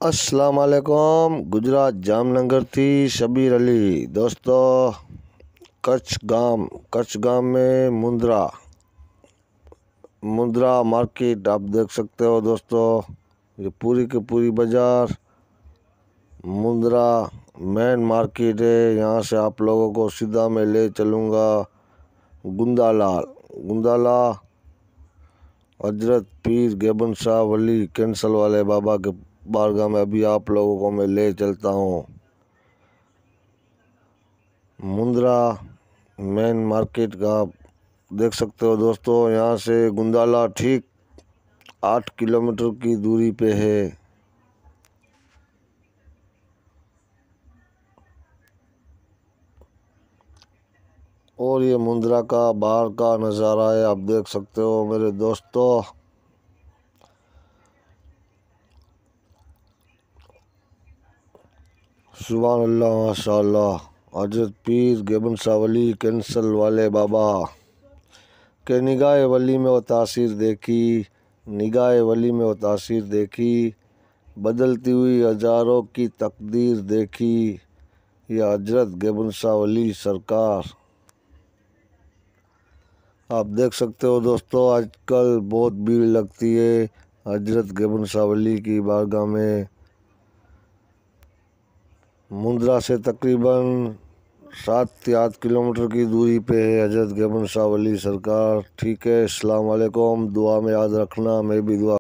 अस्सलाम वालेकुम। गुजरात जामनगर थी शबीर अली। दोस्तों, कच्छ गांव में मुंद्रा मार्केट आप देख सकते हो। दोस्तों, ये पूरी की पूरी बाज़ार मुंद्रा मेन मार्केट है। यहाँ से आप लोगों को सीधा मैं ले चलूँगा गुंदाला हजरत पीर गेबन शाह वली कैंसल वाले बाबा के बारगाह में अभी आप लोगों को मैं ले चलता हूँ। मुंद्रा मेन मार्केट का आप देख सकते हो। दोस्तों, यहाँ से गुंदाला ठीक 8 किलोमीटर की दूरी पे है। और ये मुंद्रा का बाहर का नज़ारा है, आप देख सकते हो मेरे दोस्तों। सुभान अल्लाह माशाअल्लाह। हजरत पीर गेबन शाह वली कैंसल वाले बाबा के निगाह वली में वो तासीर देखी, बदलती हुई हजारों की तकदीर देखी। यह हजरत गेबन शाह वली सरकार आप देख सकते हो। दोस्तों, आजकल बहुत भीड़ लगती है हजरत गेबन शाह वली की बारगाह में। मुंद्रा से तकरीबन 7 या 8 किलोमीटर की दूरी पे है हजरत गेबन शाह वली सरकार। ठीक है, अस्सलाम वालेकुम। दुआ में याद रखना, मैं भी दुआ